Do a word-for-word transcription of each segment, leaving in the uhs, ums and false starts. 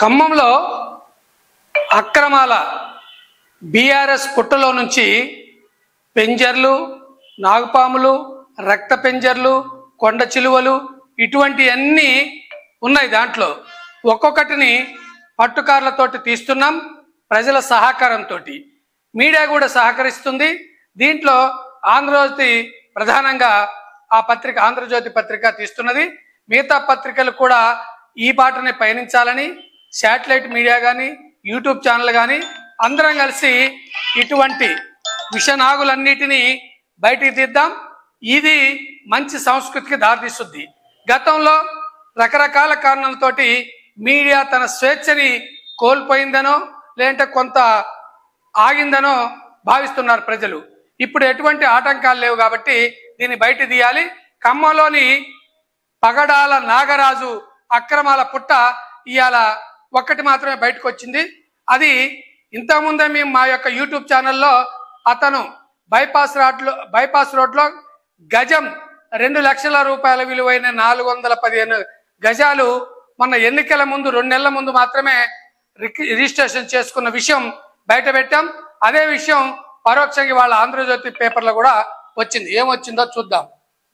ఖమ్మంలో అక్రమాల బీఆర్ఎస్ పుట్టలో నుంచి పెంజర్లు, నాగుపాములు, రక్త పెంజర్లు, కొండ చిలువలు ఇటువంటి అన్నీ ఉన్నాయి. దాంట్లో ఒక్కొక్కటిని పట్టుకార్లతోటి తీస్తున్నాం. ప్రజల సహకారంతో మీడియా కూడా సహకరిస్తుంది. దీంట్లో ఆంధ్రజ్యోతి ప్రధానంగా ఆ పత్రిక ఆంధ్రజ్యోతి పత్రిక తీస్తున్నది. మిగతా పత్రికలు కూడా ఈ బాటనే పయనించాలని శాటిలైట్ మీడియా కానీ యూట్యూబ్ ఛానల్ కానీ అందరం కలిసి ఇటువంటి విషనాగులన్నిటినీ బయటికి తీద్దాం. ఇది మంచి సంస్కృతికి దారితీస్తుంది. గతంలో రకరకాల కారణాలతోటి మీడియా తన స్వేచ్ఛని కోల్పోయిందనో లేదంటే కొంత ఆగిందనో భావిస్తున్నారు ప్రజలు. ఇప్పుడు ఎటువంటి ఆటంకాలు లేవు కాబట్టి దీన్ని బయట తీయాలి. ఖమ్మంలోని పగడాల నాగరాజు అక్రమాల పుట్ట ఇవాళ ఒక్కటి మాత్రమే బయటకు వచ్చింది. అది ఇంతకుముందే మేము మా యొక్క యూట్యూబ్ ఛానల్లో అతను బైపాస్ రోడ్లో బైపాస్ రోడ్లో గజం రెండు లక్షల రూపాయల విలువైన నాలుగు వందల పదిహేను గజాలు మొన్న ఎన్నికల ముందు రెండు నెలల ముందు మాత్రమే రిజిస్ట్రేషన్ చేసుకున్న విషయం బయట పెట్టాం. అదే విషయం పరోక్షంగా వాళ్ళ ఆంధ్రజ్యోతి పేపర్లో కూడా వచ్చింది. ఏమొచ్చిందో చూద్దాం.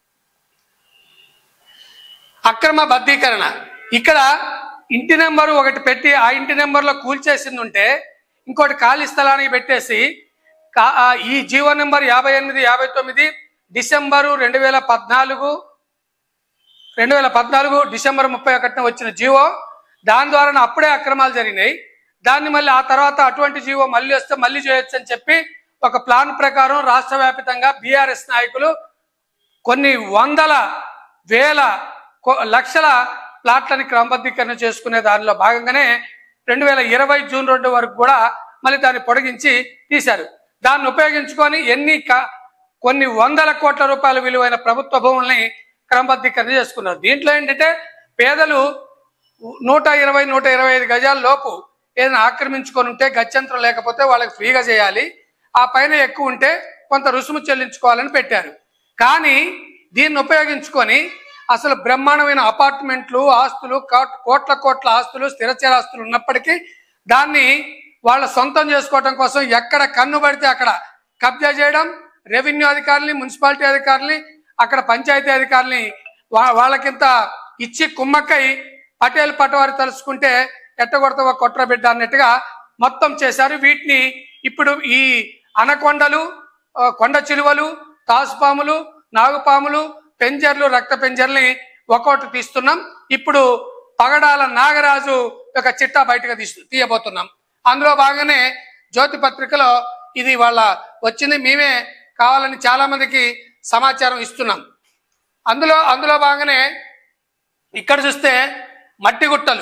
అక్రమ బద్దీకరణ. ఇక్కడ ఇంటి నెంబరు ఒకటి పెట్టి ఆ ఇంటి నెంబర్లో కూల్చేసింది ఉంటే ఇంకోటి ఖాళీ స్థలానికి పెట్టేసి ఈ జీవో నెంబర్ యాభై ఎనిమిది యాభై తొమ్మిది డిసెంబరు రెండు వేల పద్నాలుగు రెండు వేల పద్నాలుగు డిసెంబర్ ముప్పై ఒకటిన వచ్చిన జీవో. దాని ద్వారా అప్పుడే అక్రమాలు జరిగినాయి. దాన్ని మళ్ళీ ఆ తర్వాత అటువంటి జీవో మళ్ళీ వస్తే మళ్ళీ చేయొచ్చు అని చెప్పి ఒక ప్లాన్ ప్రకారం రాష్ట్ర వ్యాప్తంగా బీఆర్ఎస్ నాయకులు కొన్ని వందల వేల లక్షల ప్లాట్లని క్రమబద్ధీకరణ చేసుకునే దానిలో భాగంగానే రెండు వేల ఇరవై జూన్ రెండు వరకు కూడా మళ్ళీ దాన్ని పొడిగించి తీశారు. దాన్ని ఉపయోగించుకొని ఎన్ని కొన్ని వందల కోట్ల రూపాయల విలువైన ప్రభుత్వ భూముల్ని క్రమబద్ధీకరణ చేసుకున్నారు. దీంట్లో ఏంటంటే పేదలు నూట ఇరవై నూట ఇరవై ఐదు గజాల లోపు ఏదైనా ఆక్రమించుకొని ఉంటే గత్యంతరం లేకపోతే వాళ్ళకి ఫ్రీగా చేయాలి, ఆ పైన ఎక్కువ ఉంటే కొంత రుసుము చెల్లించుకోవాలని పెట్టారు. కానీ దీన్ని ఉపయోగించుకొని అసలు బ్రహ్మాండమైన అపార్ట్మెంట్లు, ఆస్తులు, కోట్ల కోట్ల ఆస్తులు, స్థిరచర ఆస్తులు ఉన్నప్పటికీ దాన్ని వాళ్ళ సొంతం చేసుకోవడం కోసం ఎక్కడ కన్ను పడితే అక్కడ కబ్జా చేయడం, రెవెన్యూ అధికారుల్ని, మున్సిపాలిటీ అధికారుల్ని, అక్కడ పంచాయతీ అధికారుల్ని వాళ్ళకింత ఇచ్చి కుమ్మక్కై పటేల్ పటవారి తలుసుకుంటే ఎట్టగొడతావో కొట్ర బిడ్డ అన్నట్టుగా మొత్తం చేశారు. వీటిని ఇప్పుడు ఈ అనకొండలు, కొండ చిలువలు, తాసుపాములు, నాగుపాములు, పెంజర్లు, రక్త పెంజర్ని ఒక్కొక్కటి తీస్తున్నాం. ఇప్పుడు పగడాల నాగరాజు యొక్క చిట్టా బయటకు తీస్తూ తీయబోతున్నాం. అందులో భాగంగానే జ్యోతి పత్రికలో ఇది వాళ్ళ వచ్చింది. మేమే కావాలని చాలా మందికి సమాచారం ఇస్తున్నాం. అందులో అందులో భాగంగానే ఇక్కడ చూస్తే మట్టి గుట్టలు.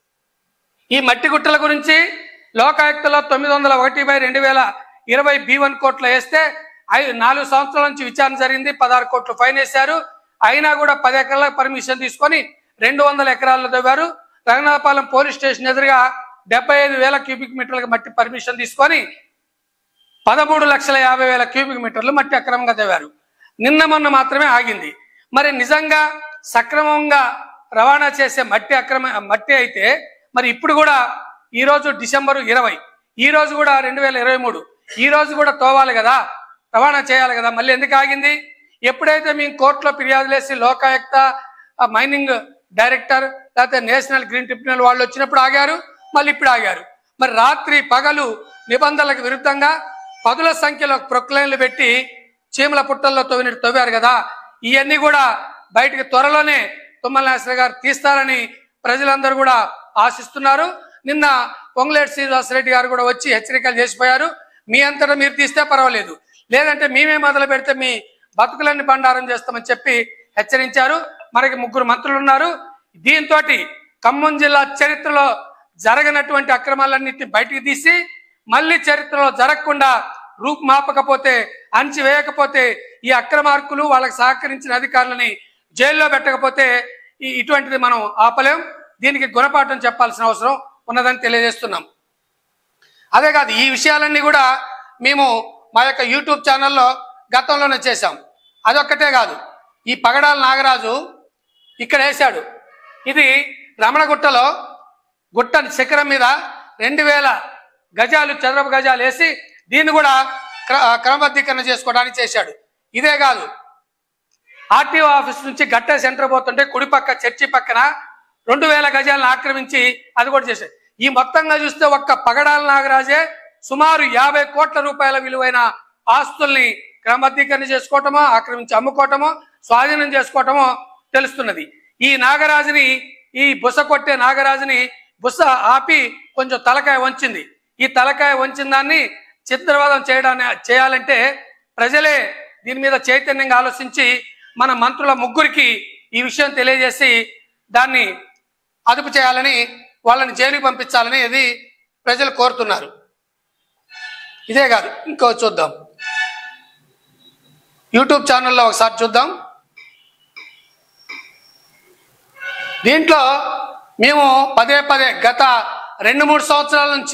ఈ మట్టి గుట్టల గురించి లోకాయుక్తలో తొమ్మిది వందల ఒకటి బై రెండు వేల ఇరవై బి వన్ కోట్లు వేస్తే ఐదు నాలుగు సంవత్సరాల నుంచి విచారణ జరిగింది. పదహారు కోట్లు ఫైన్ వేశారు. అయినా కూడా పది ఎకరాల పర్మిషన్ తీసుకొని రెండు వందల ఎకరాల్లో తవ్వారు. రంగనాథపాలెం పోలీస్ స్టేషన్ ఎదురుగా డెబ్బై ఐదు వేల క్యూబిక్ మీటర్ల మట్టి పర్మిషన్ తీసుకొని పదమూడు లక్షల యాభై వేల క్యూబిక్ మీటర్లు మట్టి అక్రమంగా తవ్వారు. నిన్న మొన్న మాత్రమే ఆగింది. మరి నిజంగా సక్రమంగా రవాణా చేసే మట్టి అక్రమ మట్టి అయితే మరి ఇప్పుడు కూడా ఈరోజు డిసెంబరు ఇరవై, ఈ రోజు కూడా రెండు వేల ఇరవై మూడు ఈ రోజు కూడా తోవాలి కదా, రవాణా చేయాలి కదా, మళ్ళీ ఎందుకు ఆగింది? ఎప్పుడైతే మేము కోర్టులో ఫిర్యాదులు వేసి లోకాయుక్త, మైనింగ్ డైరెక్టర్, లేకపోతే నేషనల్ గ్రీన్ ట్రిబ్యునల్ వాళ్ళు వచ్చినప్పుడు ఆగారు, మళ్ళీ ఇప్పుడు ఆగారు. మరి రాత్రి పగలు నిబంధనలకు విరుద్ధంగా పదుల సంఖ్యలో ప్రొక్లైన్లు పెట్టి చీమల పుట్టల్లో తవ్వినట్టు తవ్వారు కదా. ఇవన్నీ కూడా బయటకు త్వరలోనే తుమ్మల నాగేశ్వర గారు తీస్తారని ప్రజలందరూ కూడా ఆశిస్తున్నారు. నిన్న పొంగులేటి శ్రీనివాసరెడ్డి గారు కూడా వచ్చి హెచ్చరికలు చేసిపోయారు. మీ అంతటా మీరు తీస్తే పర్వాలేదు, లేదంటే మేమే మొదలు పెడితే మీ బతుకులన్నీ బండారం చేస్తామని చెప్పి హెచ్చరించారు. మనకి ముగ్గురు మంత్రులు ఉన్నారు. దీంతో ఖమ్మం జిల్లా చరిత్రలో జరగనటువంటి అక్రమాలన్నింటినీ బయటికి తీసి మళ్ళీ చరిత్రలో జరగకుండా రూపుమాపకపోతే, అణచివేయకపోతే, ఈ అక్రమార్కులు వాళ్ళకి సహకరించిన అధికారులని జైల్లో పెట్టకపోతే ఇటువంటిది మనం ఆపలేం. దీనికి గుణపాఠం చెప్పాల్సిన అవసరం ఉన్నదని తెలియజేస్తున్నాం. అదే కాదు, ఈ విషయాలన్నీ కూడా మేము మా యొక్క యూట్యూబ్ ఛానల్లో గతంలోనే చేశాం. అదొక్కటే కాదు, ఈ పగడాల నాగరాజు ఇక్కడ వేశాడు. ఇది రమణగుట్టలో గుట్ట శిఖరం మీద రెండు వేల గజాలు చదరపు గజాలు వేసి దీన్ని కూడా క్రమబద్ధీకరణ చేసుకోవడానికి చేశాడు. ఇదే కాదు, ఆర్టీఓ ఆఫీస్ నుంచి గట్ట సెంటర్ పోతుంటే కుడి పక్క చర్చి పక్కన రెండు వేల గజాలను ఆక్రమించి అది కూడా చేశాడు. ఈ మొత్తంగా చూస్తే ఒక్క పగడాల నాగరాజే సుమారు యాభై కోట్ల రూపాయల విలువైన ఆస్తుల్ని క్రమబద్ధీకరణ చేసుకోవటమో, ఆక్రమించి అమ్ముకోవటమో, స్వాధీనం చేసుకోవటమో తెలుస్తున్నది. ఈ నాగరాజుని, ఈ బుస కొట్టే నాగరాజుని బుస ఆపి కొంచెం తలకాయ వంచింది. ఈ తలకాయ వంచిన దాన్ని చిత్రవాదం చేయడాన్ని చేయాలంటే ప్రజలే దీని మీద చైతన్యంగా ఆలోచించి మన మంత్రుల ముగ్గురికి ఈ విషయం తెలియజేసి దాన్ని అదుపు చేయాలని, వాళ్ళని జైలుకి పంపించాలని ఇది ప్రజలు కోరుతున్నారు. ఇదే కాదు, ఇంకో చూద్దాం, యూట్యూబ్ ఛానల్లో ఒకసారి చూద్దాం. దీంట్లో మేము పదే పదే గత రెండు మూడు సంవత్సరాల నుంచి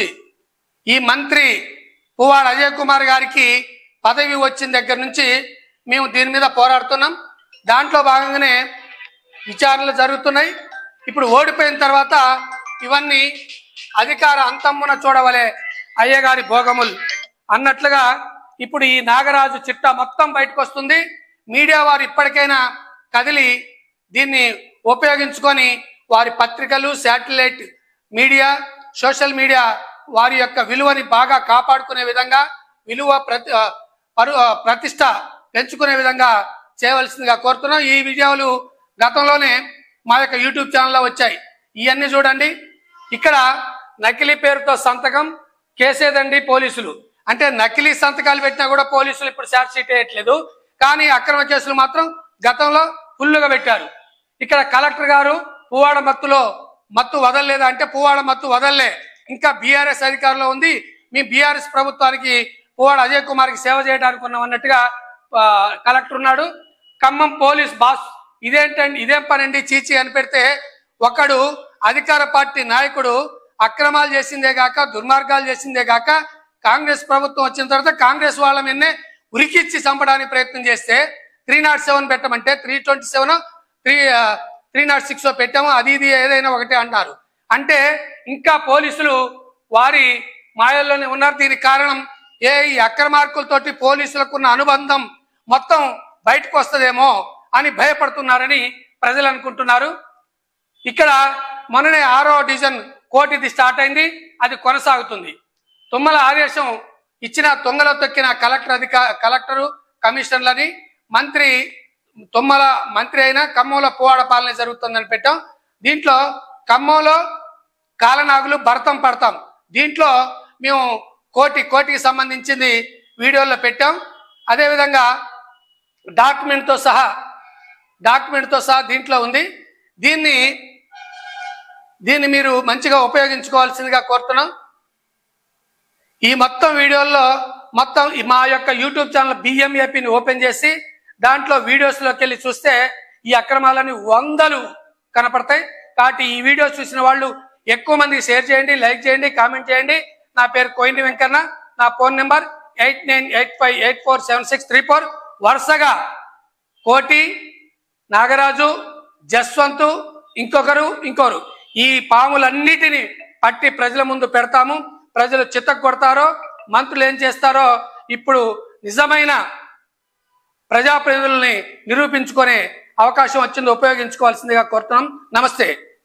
ఈ మంత్రి పువ్వాడ అజయ్ కుమార్ గారికి పదవి వచ్చిన దగ్గర నుంచి మేము దీని మీద పోరాడుతున్నాం. దాంట్లో భాగంగానే విచారణలు జరుగుతున్నాయి. ఇప్పుడు ఓడిపోయిన తర్వాత ఇవన్నీ అధికార అంతమ్మున చూడవలే అయ్యగారి భోగములు అన్నట్లుగా ఇప్పుడు ఈ నాగరాజు చిట్టా మొత్తం బయటకు వస్తుంది. మీడియా వారు ఇప్పటికైనా కదిలి దీన్ని ఉపయోగించుకొని వారి పత్రికలు, శాటిలైట్ మీడియా, సోషల్ మీడియా వారి యొక్క విలువని బాగా కాపాడుకునే విధంగా, విలువ ప్రతి పరు ప్రతిష్ట పెంచుకునే విధంగా చేయవలసిందిగా కోరుతున్నాం. ఈ వీడియోలు గతంలోనే మా యొక్క యూట్యూబ్ ఛానల్లో వచ్చాయి. ఇవన్నీ చూడండి. ఇక్కడ నకిలీ పేరుతో సంతకం కేసేదండి పోలీసులు. అంటే నకిలీ సంతకాలు పెట్టినా కూడా పోలీసులు ఇప్పుడు ఛార్జ్ షీట్ వేయట్లేదు, కానీ అక్రమ కేసులు మాత్రం గతంలో ఫుల్లుగా పెట్టారు. ఇక్కడ కలెక్టర్ గారు పువ్వాడ మత్తులో మత్తు వదలలేదా అంటే పువ్వాడ మత్తు వదలలే, ఇంకా బీఆర్ఎస్ అధికారంలో ఉంది, మీ బీఆర్ఎస్ ప్రభుత్వానికి పువ్వాడ అజయ్ కుమార్కి సేవ చేయడానికి ఉన్నాం అన్నట్టుగా కలెక్టర్ ఉన్నాడు. ఖమ్మం పోలీస్ బాస్ ఇదేంటండి, ఇదేం పనండి చీచి అని పెడితే, ఒకడు అధికార పార్టీ నాయకుడు అక్రమాలు చేసిందే గాక, దుర్మార్గాలు చేసిందే గాక, కాంగ్రెస్ ప్రభుత్వం వచ్చిన తర్వాత కాంగ్రెస్ వాళ్ళ మీదనే ఉరికిచ్చి చంపడానికి ప్రయత్నం చేస్తే త్రీ నాట్ సెవెన్ పెట్టమంటే three twenty seven three three naught six పెట్టాము, అది ఇది ఏదైనా ఒకటే అంటారు. అంటే ఇంకా పోలీసులు వారి మాయల్లోనే ఉన్నారు. దీనికి కారణం ఏ ఈ అక్రమార్కులతోటి పోలీసులకు ఉన్న అనుబంధం మొత్తం బయటకు వస్తుందేమో అని భయపడుతున్నారని ప్రజలు అనుకుంటున్నారు. ఇక్కడ మొన్ననే ఆరో డివిజన్ కోర్టు స్టార్ట్ అయింది, అది కొనసాగుతుంది. తుమ్మల ఆదేశం ఇచ్చిన తొంగలో తొక్కిన కలెక్టర్ అధిక కలెక్టరు కమిషనర్లని మంత్రి తుమ్మల మంత్రి అయినా ఖమ్మంలో పువ్వాడ పాలన జరుగుతుందని పెట్టాం. దీంట్లో ఖమ్మంలో కాలనాగులు భరతం పడతాం. దీంట్లో మేము కోటి కోటికి సంబంధించింది వీడియోలో పెట్టాం. అదేవిధంగా డాక్యుమెంట్తో సహా డాక్యుమెంట్తో సహా దీంట్లో ఉంది. దీన్ని దీన్ని మీరు మంచిగా ఉపయోగించుకోవాల్సిందిగా కోరుతున్నాం. ఈ మొత్తం వీడియోల్లో మొత్తం మా యొక్క యూట్యూబ్ ఛానల్ బిఎంఏపిని ఓపెన్ చేసి దాంట్లో వీడియోస్లోకి వెళ్ళి చూస్తే ఈ అక్రమాలని వందలు కనపడతాయి. కాబట్టి ఈ వీడియో చూసిన వాళ్ళు ఎక్కువ మందికి షేర్ చేయండి, లైక్ చేయండి, కామెంట్ చేయండి. నా పేరు కోయిని వెంకన్న, నా phone number eight nine eight five eight four seven six three four. వరుసగా కోటి, నాగరాజు, జస్వంతు, ఇంకొకరు ఇంకొకరు ఈ పాములన్నిటినీ పట్టి ప్రజల ముందు పెడతాము. ప్రజలు చిత్త కొడతారో, మంత్రులు ఏం చేస్తారో ఇప్పుడు నిజమైన ప్రజాప్రతినిధుల్ని నిరూపించుకునే అవకాశం వచ్చింది, ఉపయోగించుకోవాల్సిందిగా కోరుతున్నాం. నమస్తే.